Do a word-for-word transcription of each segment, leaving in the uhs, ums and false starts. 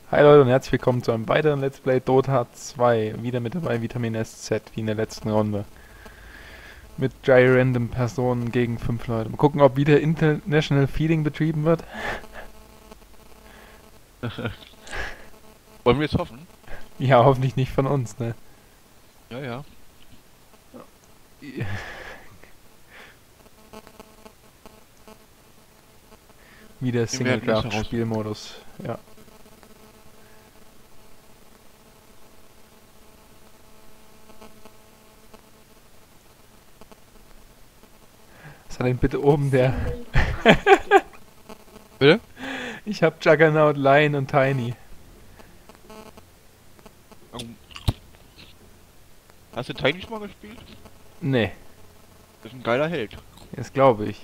Hi Leute und herzlich willkommen zu einem weiteren Let's Play Dota zwei. Wieder mit dabei Vitamin S Z, wie in der letzten Runde. Mit drei random Personen gegen fünf Leute. Mal gucken, ob wieder International Feeding betrieben wird. Wollen wir es hoffen? Ja, hoffentlich nicht von uns, ne? Ja, ja. Wieder Wir Single werden es Draft heraus- Spielmodus. Ja. Was hat denn bitte oben der... Bitte? Ich hab Juggernaut, Lion und Tiny. Um, Hast du Tiny schon mal gespielt? Ne, Das ist ein geiler Held. das glaube ich.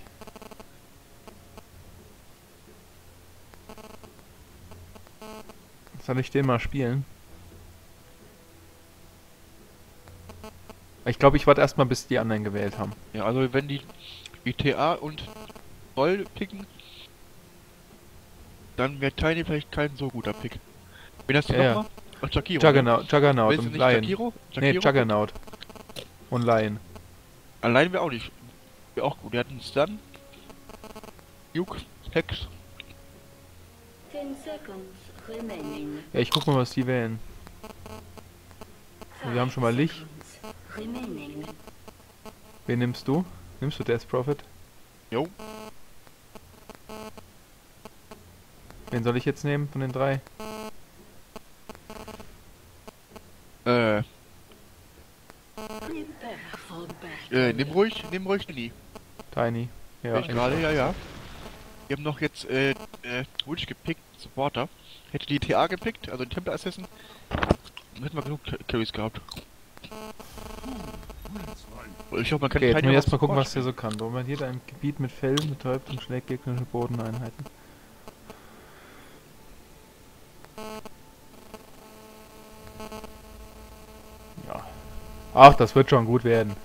Soll ich den mal spielen? Ich glaube, ich warte erstmal, bis die anderen gewählt haben. Ja, also wenn die I T A und Roll picken, dann wäre Tiny vielleicht kein so guter Pick. Wen hast du Ja, ja. nochmal? Ach, Jakiro. Ne? Juggernaut, Juggernaut Willst du und nicht Lion. Jakiro? Nee, Jakiro? Juggernaut. Und Lion. Allein wäre auch nicht. Wäre auch gut. Der hat einen Stun. Nuke, Hex. ten seconds remaining. Ja, ich guck mal, was die wählen. Wir haben schon mal Lich. Seconds remaining. Wen nimmst du? Nimmst du Death Prophet? Jo. Wen soll ich jetzt nehmen von den drei? Äh, Prepare for battle. äh, nimm ruhig, nimm ruhig Nini. Tiny. Ja, Ja, ich gerade, ja, ja. Wir haben noch jetzt, äh, äh, Witch gepickt, Supporter. Hätte die T A gepickt, also den Templar Assassin, dann hätten wir genug Ca- Carries gehabt. Ich glaube, man kann Okay, jetzt Tiny müssen wir auch erstmal gucken, Support was der so kann. Bombardiert ein Gebiet mit Felsen, betäubt und schlägt gegnerische Bodeneinheiten. Ja. Ach, das wird schon gut werden.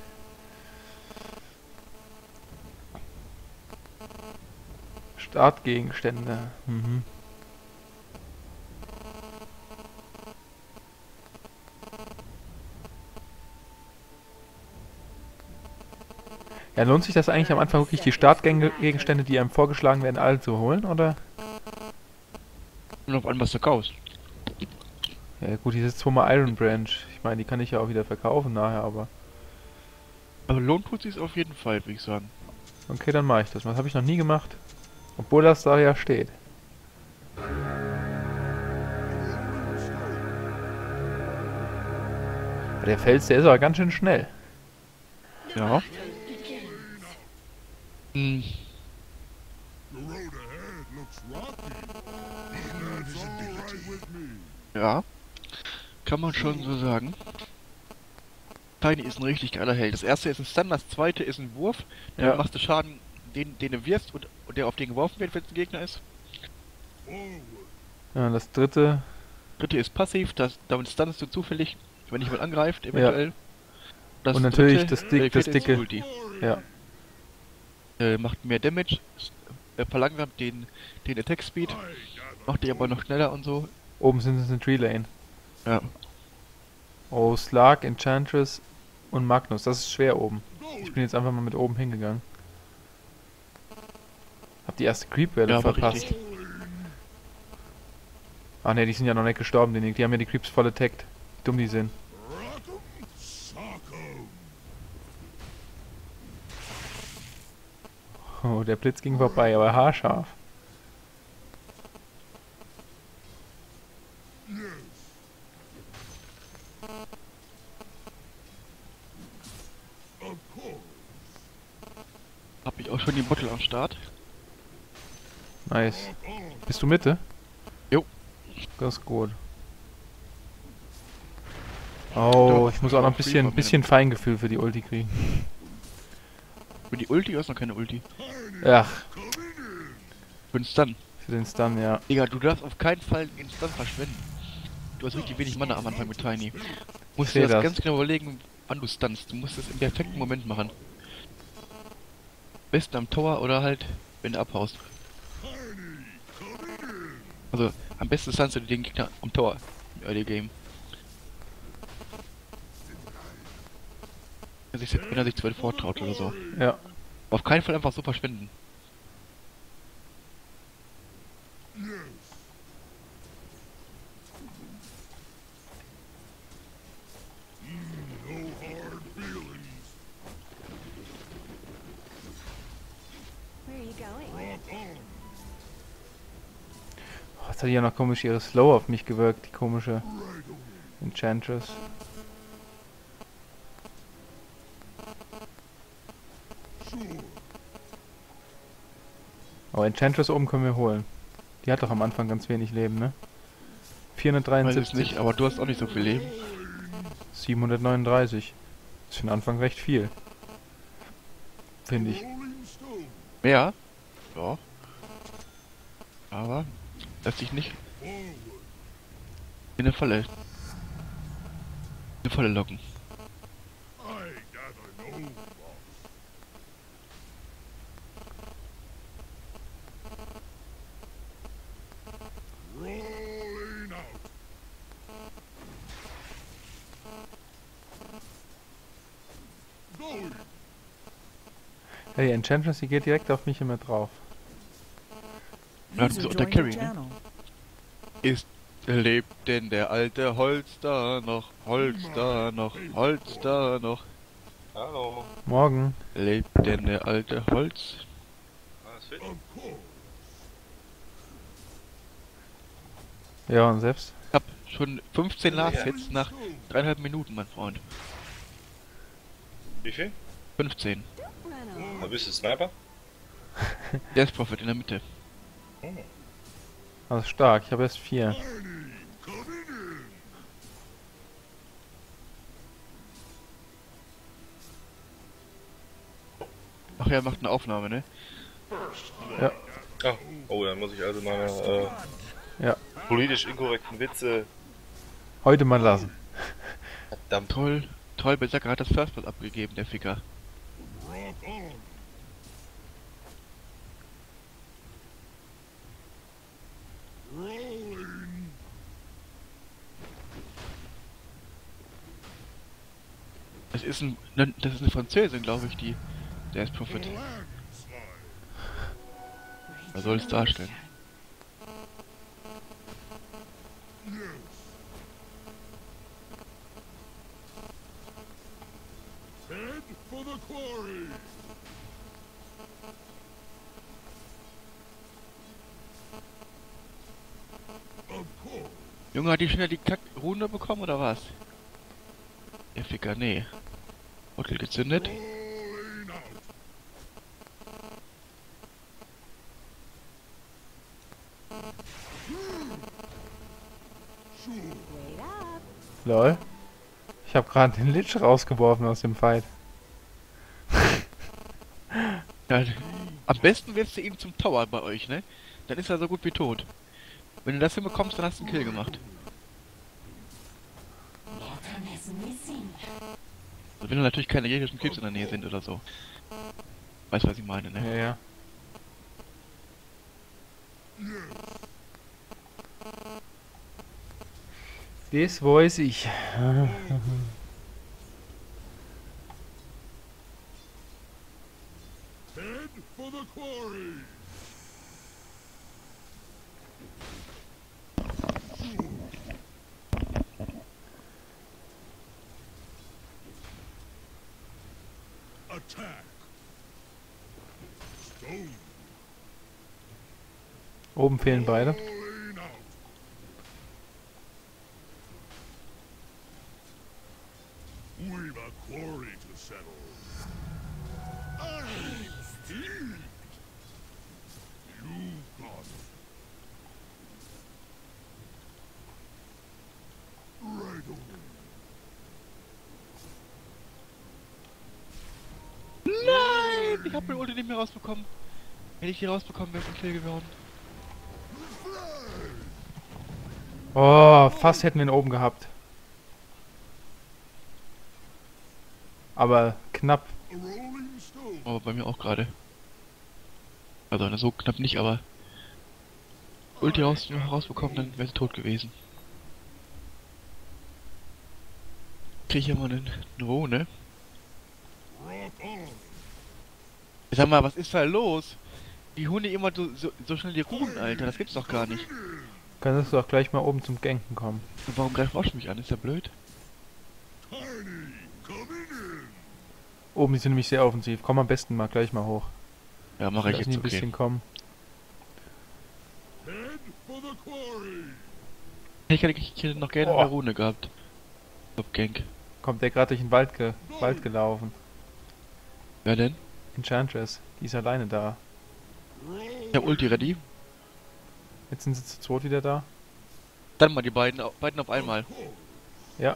Startgegenstände. Mhm. Ja, lohnt sich das eigentlich am Anfang wirklich, die Startgegenstände, die einem vorgeschlagen werden, alle zu holen, oder? Und auf an, was du kaufst. Ja gut, diese zweimal Iron Branch. Ich meine, die kann ich ja auch wieder verkaufen nachher, aber... Also lohnt tut sich's auf jeden Fall, würde ich sagen. Okay, dann mache ich das. Das habe ich noch nie gemacht. Obwohl das da ja steht. Aber der Fels, der ist aber ganz schön schnell. Ja. Hm, The road ahead looks rocky. That's all right with me. ja. Kann man schon so sagen. Tiny ist ein richtig geiler Held. Das erste ist ein Stun, das zweite ist ein Wurf. Dann Ja. machst du Schaden, den, den du wirfst und, und der auf den geworfen wird, wenn es ein Gegner ist. Forward. Ja, das dritte... Dritte ist passiv, das, damit stunnst du zufällig, wenn jemand angreift, eventuell. Das Und natürlich dritte, das äh, dick- vierte das ist dicke- Ulti. Ja. Äh, macht mehr Damage, s- äh, verlangsamt den, den Attack Speed, macht die aber noch schneller und so. Oben sind es eine Tree Lane. Ja. Oh, Slark, Enchantress und Magnus. Das ist schwer oben. Ich bin jetzt einfach mal mit oben hingegangen. Hab die erste Creep-Welle Ja, war verpasst. richtig. Ach ne, die sind ja noch nicht gestorben. Die, die haben ja die Creeps voll attackt. Wie dumm die sind. Rock'em sock'em. Oh, der Blitz ging vorbei, aber haarscharf. Yes. Of course. Hab ich auch schon die Bottle am Start. Nice. Walk on. Bist du Mitte? Jo. Das ist gut. Oh, Doch, ich muss auch noch ein free bisschen, von mir. bisschen Feingefühl für die Ulti kriegen. Für die Ulti hast du noch keine Ulti. Ach, Für den Stun. für den Stun, ja. Digga, du darfst auf keinen Fall den Stun verschwenden. Du hast richtig wenig Mana am Anfang mit Tiny. Musst seh dir das, das. ganz genau überlegen, wann du stunst. Du musst es im perfekten Moment machen. Besten am Tower oder halt, wenn du abhaust. Tiny, come in. Also, Am besten standst du den Gegner am Tor im Early Game. Wenn er sich, wenn er sich zu weit vortraut oder so. Ja. Auf keinen Fall einfach so verschwenden. No hard feelings. Where are you going? Rock on. Oh, jetzt hat die ja noch komisch ihre Slow auf mich gewirkt, die komische Right away. Enchantress. Sure. Aber Enchantress oben können wir holen. Die hat doch am Anfang ganz wenig Leben, ne? Weiß es vierhundertdreiundsiebzig, nicht, aber du hast auch nicht so viel Leben. siebenhundertneununddreißig. Das ist für den Anfang recht viel. Finde ich. Rolling stone. Mehr? Ja. Aber lässt sich nicht Forward. in eine Falle. In eine Falle locken. I gather no loss. Rolling out. Going. Ja, die Enchantress, die geht direkt auf mich immer drauf. Ja, du bist unter Carry, ne? Ist lebt denn der alte Holster noch? Holster noch? Holster noch? Hallo. Morgen. Lebt denn der alte Holz? Alles fit? Of course. Ja, und selbst? Ich hab schon fünfzehn Last Hits nach dreieinhalb Minuten, mein Freund. Wie viel? fünfzehn. Da bist du Sniper? Der ist Prophet in der Mitte. Hm. Also stark, ich habe erst vier. Arnie, coming in. Ach ja, macht eine Aufnahme, ne? Ah, oh, dann muss ich also meine äh, Ja. politisch inkorrekten Witze. Heute mal lassen. Verdammt. Toll, toll, Berserker hat das First Blood abgegeben, der Ficker. Rock on. Rolling. Das ist ein, ne, das ist eine Französin, glaube ich, die, der ist Prophet. Landslide. Er soll es darstellen. Yes. Head for the quarry. Of course. Junge, hat die schnell die Kack-Runde bekommen oder was? Der Ficker, nee. Bottle gezündet. Rolling out. Sure. Wait up. Lol. Ich habe gerade den Lich rausgeworfen aus dem Fight. Ja, am besten wirfst du ihn zum Tower bei euch, ne? Dann ist er so gut wie tot. Wenn du das hinbekommst, dann hast du einen Kill gemacht. Also wenn da natürlich keine gegnerischen Kills in der Nähe sind oder so. Weißt was ich meine, Ja, ne? ja. Das weiß ich. Head for the quarry. Attack. Stone. Oben fehlen beide. Rolling out. We've a quarry to settle. I heed. You got it. Right away. Nein! Ich hab meine Ulti nicht mehr rausbekommen. Hätte ich die rausbekommen, wäre es ein Kill geworden. Oh, fast hätten wir ihn oben gehabt. Aber knapp. A rolling stone. Aber bei mir auch gerade. Also so knapp nicht, aber Ulti raus, rausbekommen, dann wäre sie tot gewesen. Krieg ich ja mal einen, eine Rune. Sag mal, was ist da los? Die Hunde immer so, so, so schnell die Runen, Alter, das gibt's doch gar nicht. Kannst du auch gleich mal oben zum Ganken kommen. Und warum greift Wasch mich an? Ist ja blöd. Tiny, coming in. Oben die sind nämlich sehr offensiv. Komm am besten mal gleich mal hoch. Ja, mache ich Lass jetzt, ihn ein okay. bisschen kommen. Head for the quarry. Ich hätte, ich hätte noch gerne Oh. eine Rune gehabt. Top Gank. Kommt der gerade durch den Wald, ge Wald gelaufen. Wer denn? Enchantress, die ist alleine da. Ich hab Ulti ready. Jetzt sind sie zu zweit wieder da. Dann mal die beiden, au- beiden auf einmal. Ja.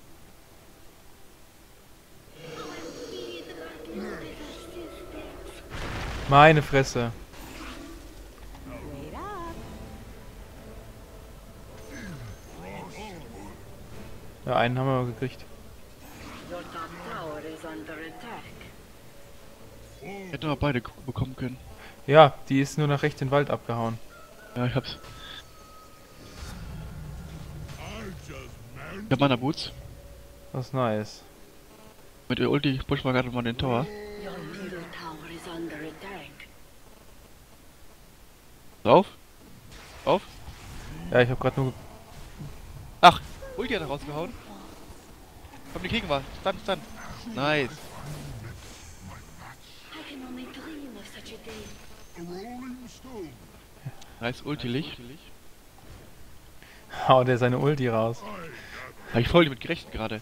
Meine Fresse. Wait up. Ja, einen haben wir mal gekriegt. Your top tower is under attack. Ich hätte mal beide k- bekommen können. Ja, die ist nur nach rechts in den Wald abgehauen. Ja, ich hab's. I just Ich hab Mana Boots. Das ist nice. Mit der Ulti push mal gerade mal den Tower. Your middle tower is under attack. Drauf. Auf. Ja, ich habe gerade nur... Ach, Ulti hat er rausgehauen. Komm, die kriegen wir. Stun, stun. Nice. I can only dream of such a day. a rolling stone. Nice Ulti-Licht. Haut er seine Ulti raus. Hab ich voll damit gerechnet gerade.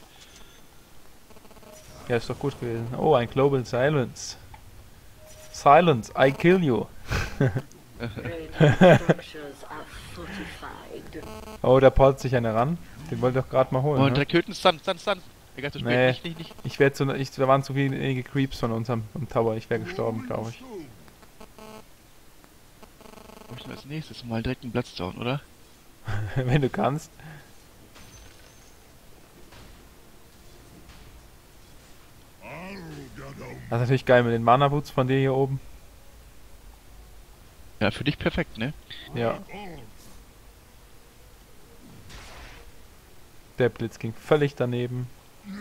Ja, ist doch gut gewesen. Oh, ein Global Silence. Silence, I kill you. Radiant structures are fortified. Oh, da portet sich einer ran. Den wollte ich doch gerade mal holen. Und Ne? direkt töten. Stun, stun, stun. Egal, zu spät. Nee. Nicht, nicht, nicht. Ich werde zu... Ich, da waren zu wenige Creeps von uns am, am Tower. Ich wäre gestorben, glaube ich. Stone. Komm ich denn als nächstes mal direkt einen Bloodstone, oder? Wenn du kannst. I'll get a Das ist natürlich geil mit den Mana Boots von dir hier oben. Ja, für dich perfekt, ne? Ja, on. der Blitz ging völlig daneben. Yes.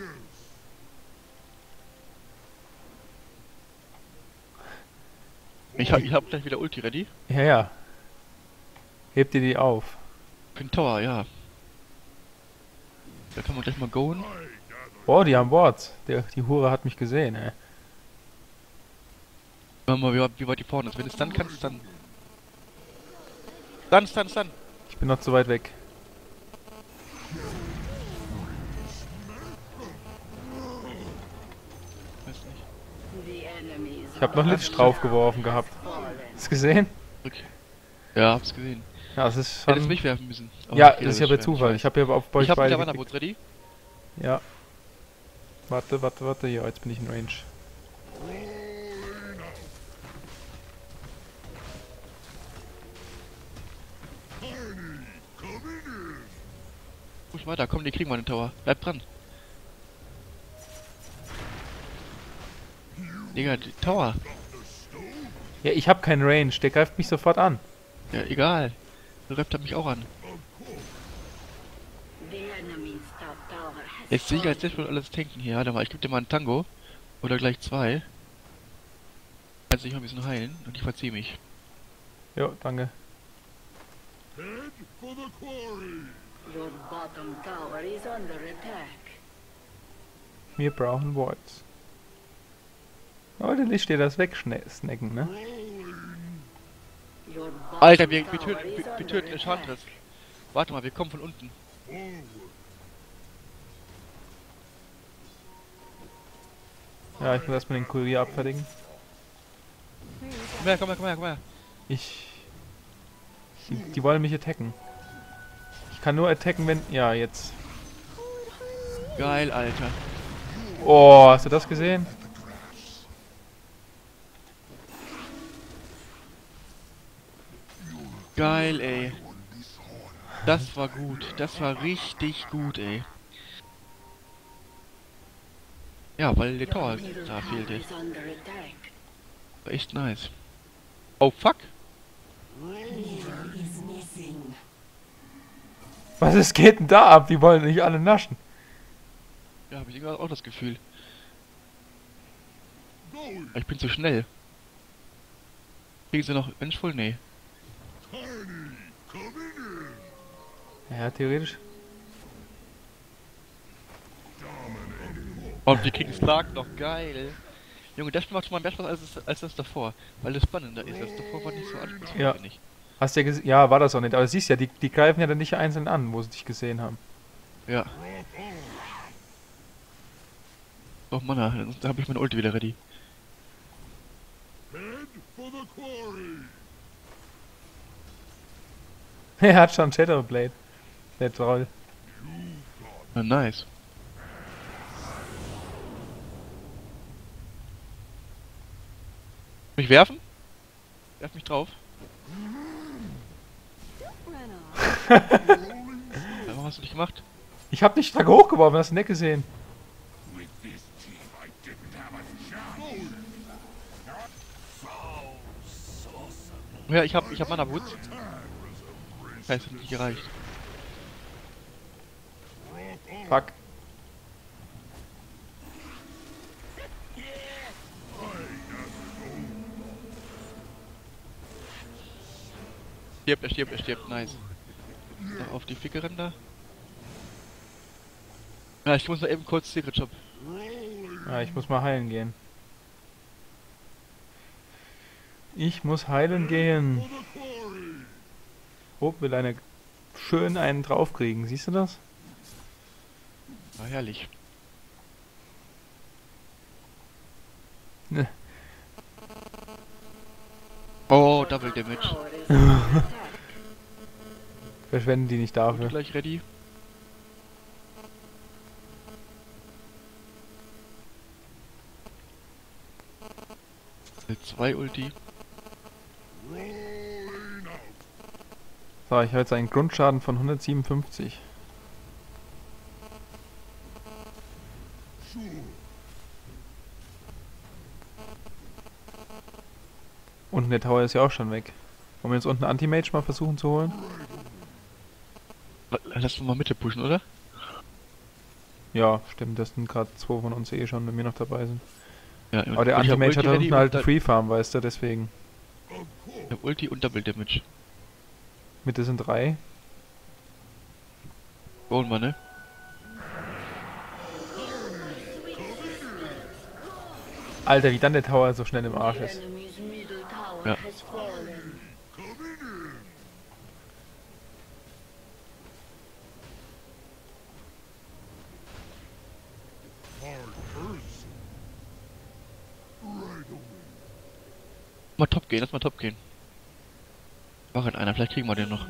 Ich hab, ich hab gleich wieder Ulti ready. Ja, ja. Heb dir die auf. Für den Tower, ja. Da kann man gleich mal goen. I gather Oh, die haben Wards. Der, die Hure hat mich gesehen, ey. Schauen wir mal, wie, weit- wie weit die vorne ist. Wenn du es dann kannst, dann... Stun, stun, stun. Ich bin noch zu weit weg. Weiß nicht. The enemies Ich habe noch Lich draufgeworfen gehabt. fallen. Hast du gesehen? Zurück. Ja, hab's gesehen. Ja, das ist Hättest schon... mich werfen müssen. Aber Ja, okay, das ist ja bei schwer, Zufall. weiß. Ich habe ja auf euch Ich hab beide wieder Mana geklickt. Boots ready. Ja. Warte, warte, warte. Ja, jetzt bin ich in Range. rolling out. Tiny, coming in. Push weiter, komm, die kriegen wir den Tower. Bleib dran. Digga, die Tower. Ja, ich habe keinen Range. Der greift mich sofort an. Ja, egal. Der Rap hat mich auch an. The enemy's top tower has Jetzt sehe ich als fallen. jetzt wohl alles tanken hier. Warte mal, ich geb dir mal einen Tango. Oder gleich zwei. Kannst dich mal ein bisschen heilen und ich verziehe mich. Jo, danke. Head for the quarry. Your bottom tower is under attack. Wir brauchen Wards. Oh, der Lich steht das wegsnacken, ne? Rolling. Your bottom Alter, wir, wir tower töten, is wir, wir under töten eine attack. Enchantress. Warte mal, wir kommen von unten. Forward. Ja, ich muss erstmal den Kurier abfertigen. Where are you Komm her, komm her, komm her, komm her. Ich... Die, die wollen mich attacken. Ich kann nur attacken, wenn... Ja, jetzt. Geil, Alter. Oh, hast du das gesehen? Geil, ey. Das war gut. Das war richtig gut, ey. Ja, weil der Your Tor middle da tower fehlte. is under attack. War echt nice. Oh, fuck. Was ist, geht denn da ab? Die wollen nicht alle naschen. Ja, habe ich irgendwie auch das Gefühl. Going. Aber ich bin zu schnell. Kriegen sie noch Mensch voll? Nee. Tiny, coming in. Ja, theoretisch. Und wir kriegen Slark noch, geil. Junge, das macht schon mal mehr Spaß als, es, als das davor. Weil das spannender ist. Das davor war nicht so anspruchsvoll, Ja. finde ich. Hast du ja gesehen? Ja, war das auch nicht. Aber siehst ja, die, die greifen ja dann nicht einzeln an, wo sie dich gesehen haben. Ja. Oh Mann, da- da habe ich meine Ulti wieder ready. Head for the quarry. Er hat schon Shadowblade. Der Troll. Na, nice. Mich werfen? Werf mich drauf. Run off. Ja, warum hast du nicht gemacht? Ich hab dich stark hochgeworfen, hast du nicht gesehen. With this team, I didn't have a chance. Foul sorcerer. Ja, ich hab, ich hab Mana Woods. Heißt, hat nicht gereicht. Fuck. Stirbt, er stirbt, er stirbt, nice. Noch auf die Ficke rennen da. Ja, ich muss mal eben kurz Secret Shop. Ja, ich muss mal heilen gehen. Ich muss heilen gehen. For the quarry. Oh, will eine schön einen draufkriegen. Siehst du das? Na, herrlich. Ne. Oh, Double Damage. Tower is under attack. Verschwenden die nicht Ulti dafür. gleich ready. zwei Ulti. Rolling out. So, ich habe jetzt einen Grundschaden von hundertsiebenundfünfzig. Sure. Und der Tower ist ja auch schon weg. Wollen wir jetzt unten Anti-Mage mal versuchen zu holen? Lass uns mal Mitte pushen, oder? Ja, stimmt. Das sind gerade zwei von uns eh schon, wenn wir noch dabei sind. Ja, Aber der und ich hab Anti-Mage hat Ulti da ready unten halt und einen Free Farm, weißt du, deswegen. Of course. Ich hab Ulti und Double Damage. Mitte sind drei. Bauen wir, ne? Alter, wie dann der Tower so schnell im Arsch ist. Enemy's middle tower Ja. has fallen. Coming in. Hard person. Right away. Mal top gehen, lass mal top gehen. War halt einer, vielleicht kriegen wir den noch.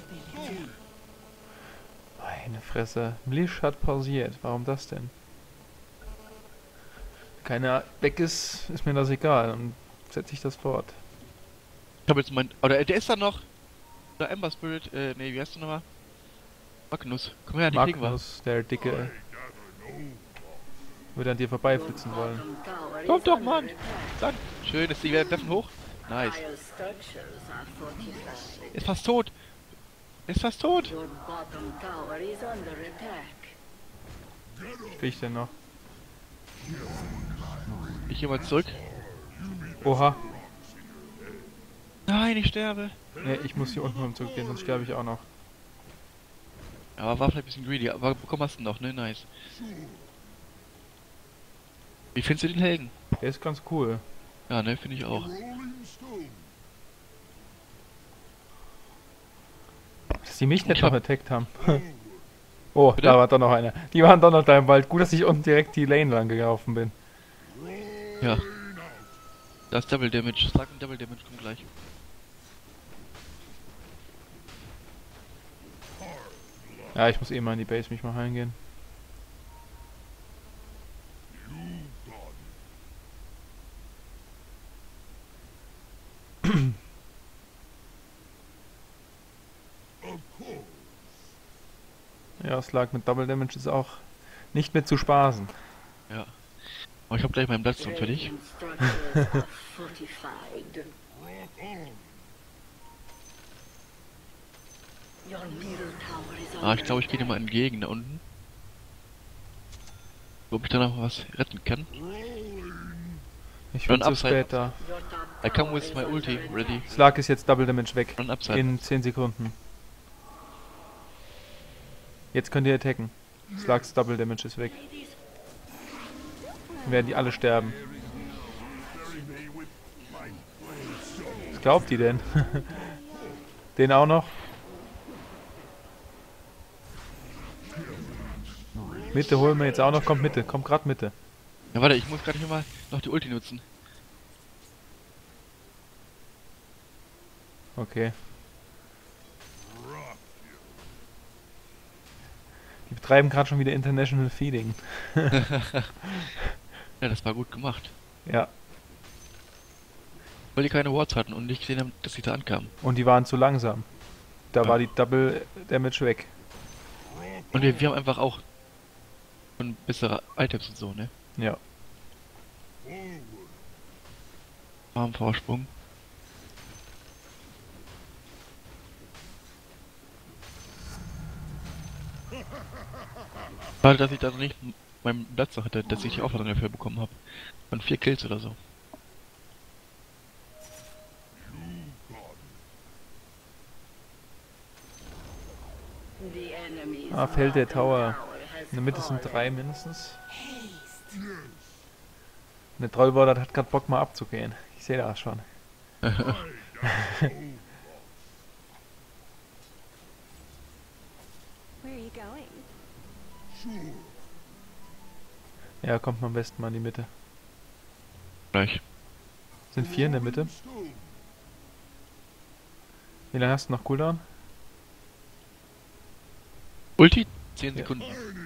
Meine Fresse. Blish hat pausiert. Warum das denn? Keiner weg ist, ist mir das egal. Dann setze ich das fort. Ich hab jetzt mein. Oder der ist da noch. Der Ember Spirit, äh, nee, wie heißt der nochmal? Magnus. Komm her, die kriegen wir. Magnus, der Dicke, I gather no. würde an dir vorbeiflitzen wollen. Bottom tower Komm is doch, under Mann. attack. Dann. Schön, ist die treffen hoch. Nice. Dire structures are fortified. Ist fast tot. Ist fast tot. Your bottom tower is under attack. Krieg ich denn noch? Ich geh mal zurück. Oha. Nein, ich sterbe. Ne, ich muss hier unten zurückgehen, sonst sterbe ich auch noch. Aber war vielleicht ein bisschen greedy. Aber bekommen hast du noch, ne? Nice. Wie findest du den Helden? Der ist ganz cool. Ja, ne? Finde ich auch. Rolling stone. Dass die mich nicht Ich noch hab- attackt haben. Oh, Bitte? da war doch noch einer. Die waren doch noch da im Wald. Gut, dass ich unten direkt die Lane lang gelaufen bin. Ja. Das ist Double Damage. Sag ein Double Damage, kommt gleich. Ja, ich muss eh mal in die Base mich mal heimgehen. Of course. Ja, Slag mit Double Damage ist auch nicht mit zu spaßen. Ja. Aber ich hab gleich meinen Platz für dich. Radiant structures are fortified. Rock on. Your middle tower is Ah, under ich glaube, ich gehe dir mal entgegen da unten. Ob ich da noch was retten kann. Ich Run bin zu upside. spät da. Your top I come tower with is my under ulti, attack. ready. Slark ist jetzt Double Damage weg. Run upside. In zehn Sekunden. Jetzt könnt ihr attacken. Slarks Double Damage ist weg. Dann werden die alle sterben. Was glaubt die denn? Den auch noch? Mitte holen wir jetzt auch noch. Kommt Mitte. Kommt grad Mitte. Ja, warte, ich muss gerade hier mal noch die Ulti nutzen. Okay. Die betreiben gerade schon wieder International Feeding. Ja, das war gut gemacht. Ja. Weil die keine Wards hatten und nicht gesehen haben, dass sie da ankamen. Und die waren zu langsam. Da Ja. war die Double Damage weg. Und wir, wir haben einfach auch schon bessere Items und so, ne? Ja. Haben Vorsprung. Weil, dass ich da noch nicht meinen Platz noch hatte, dass ich die Aufladung dafür bekommen habe. Von vier Kills oder so. The enemy's Ah, fällt der bottom Tower. has In der Mitte sind fallen. drei mindestens. Und der Trollborder hat gerade Bock mal abzugehen. Ich sehe das schon. Where are you going? Ja, kommt man am besten mal in die Mitte. Gleich. Sind vier in der Mitte. Wie lange hast du noch Cooldown? Ulti? zehn Ja. Sekunden.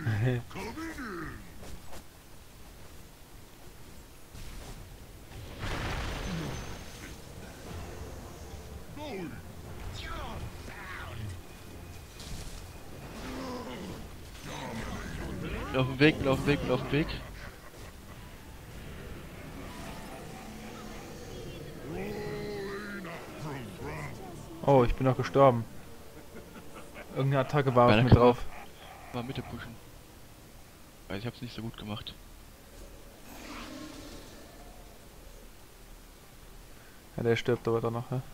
Bin auf dem Weg, bin auf dem Weg, bin auf dem Weg. Oh, ich bin noch gestorben. Irgendeine Attacke war auf Meiner mir kann drauf. Mal Mitte pushen. Weil ich hab's nicht so gut gemacht. Ja, der stirbt aber dann noch, ja?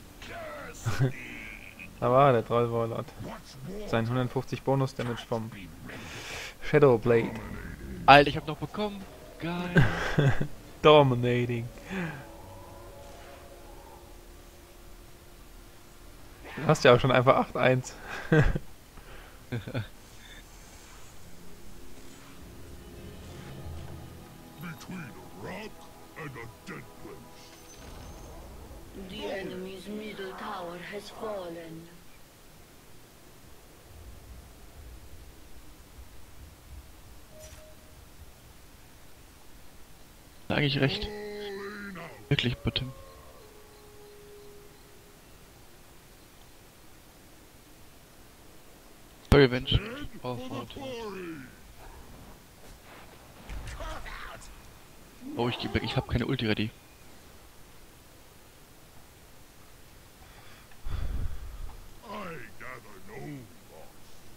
Da war der Trollwarlord. Sein hundertfünfzig Bonus-Damage vom Shadowblade. Alter, ich hab noch bekommen. Geil. Dominating. Du hast ja auch schon einfach acht eins. Between a rock and a dead place. The enemy's middle tower has fallen. Eigentlich recht. Wirklich, bitte. Revenge. Oh, Freund. Oh, ich geh weg. Ich hab keine Ulti ready. I gather no loss.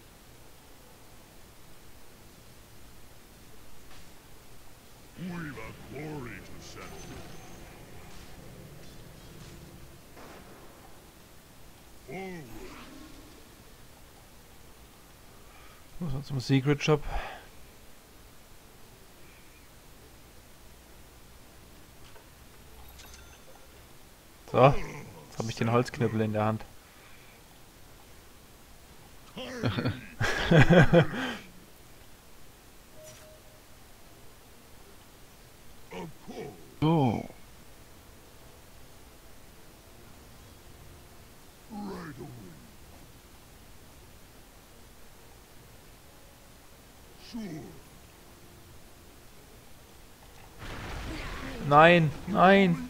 We've a glory to settle. Forward. Muss man zum Secret Shop. So, jetzt habe ich den Holzknüppel in der Hand. Of course. So. Right away. Sure. Nein, nein.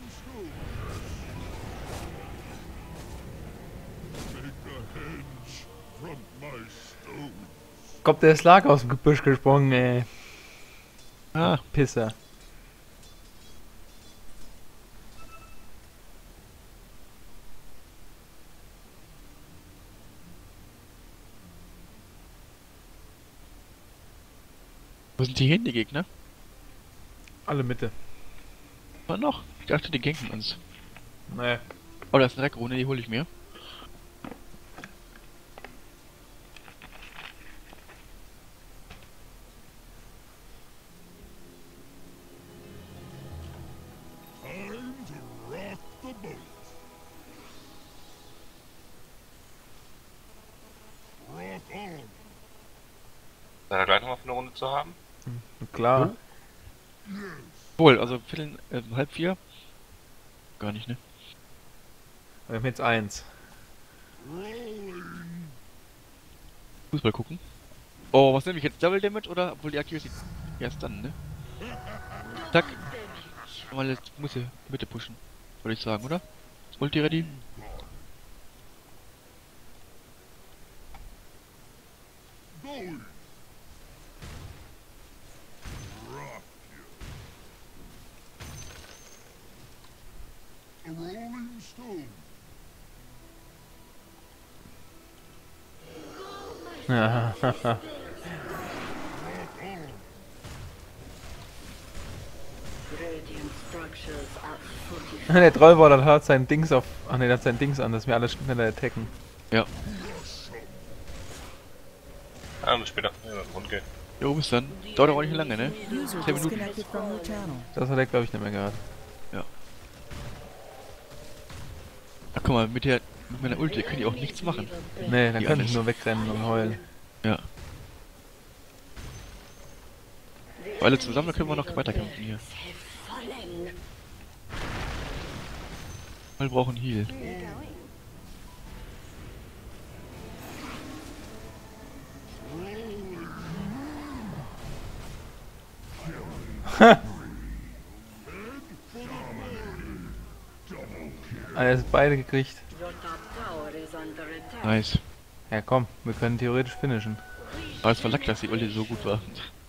Make a hedge from my stones. Kommt der Slark aus dem Gebüsch gesprungen, ey. Ah, Pisser. Wo sind die hin, die Gegner? Alle Mitte. Was noch? Ich dachte, die ganken uns. Nee. Oh, da ist eine Dreckrune, die hole ich mir. Time to rock the boat. Rock on. Seid ihr gleich nochmal für eine Runde zu haben? Klar. Jo. Wohl, also Viertel, äh, halb vier? Gar nicht, ne? Wir haben jetzt eins. Rolling. Fußball gucken. Oh, was nehme ich jetzt? Double Damage oder? Obwohl die Accuracy erst dann, ne? Zack. Mal jetzt muss ich Mitte pushen. Würde ich sagen, oder? Ist Ulti ready? Going. Rock you. A rolling stone. Ja, Rock on. Radiant structures are fortified. der Trollballer hat sein Dings auf. Ach ne, der hat sein Dings an, dass wir alle schneller attacken. Ja. Ah, bis später. Ja, Rund gehen. Jo, bis dann. Dauert aber nicht lange, ne? User Zehn Minuten. disconnected from your channel. Das hat er, glaube ich, nicht mehr gerade. Ach guck mal, mit der mit meiner Ulti können die auch nichts machen. Nee, dann Die kann ich alles. nur wegrennen und heulen. Ja. Alle zusammen, dann können wir noch weiterkämpfen hier. Fallen. Wir brauchen Heal. Alles beide gekriegt. Your top tower is under attack. Nice. Ja komm, wir können theoretisch finishen. Aber es verlackt, dass die Ulti so gut war.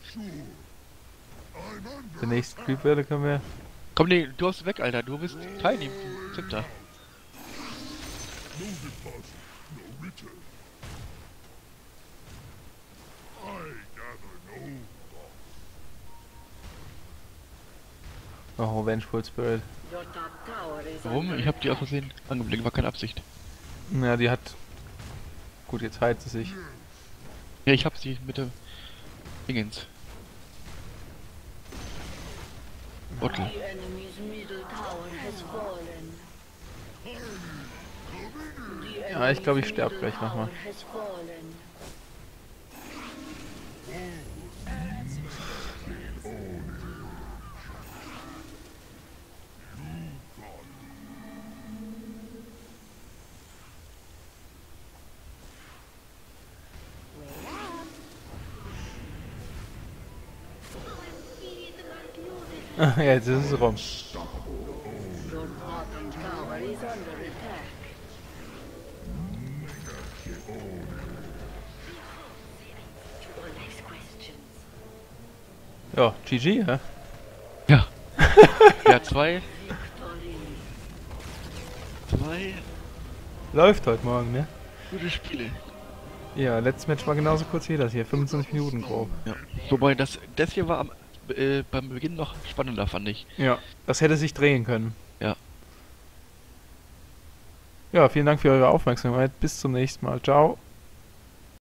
Der nächste Creep-Welle können wir. Komm, nee, du hast weg, Alter. Du bist Tiny. Center. No deposit, no return. I gather no loss. Oh, Vengeful Spirit. Your top tower is Warum? under Ich hab die aus attack. Versehen angeblickt, war keine Absicht. Ja, die hat. Gut, jetzt heilt sie sich. Ja, ich hab sie mit dem Dingens. Bottle. The enemy's middle tower has fallen. The Ja, ich glaube, ich enemy's sterb middle gleich nochmal. tower has fallen. Ja, jetzt ist es rum. Your bottom tower is under attack. Your next questions. Ja, G G, ja? Ja. Ja, zwei. Victory. Zwei Läuft heute Morgen, ne? gute Spiele. Ja, letztes Match war genauso kurz wie das hier. fünfundzwanzig Minuten grob. Ja. Wobei das, das hier war am, äh, beim Beginn noch spannender, fand ich. Ja, das hätte sich drehen können. Ja. Ja, vielen Dank für eure Aufmerksamkeit. Bis zum nächsten Mal. Ciao.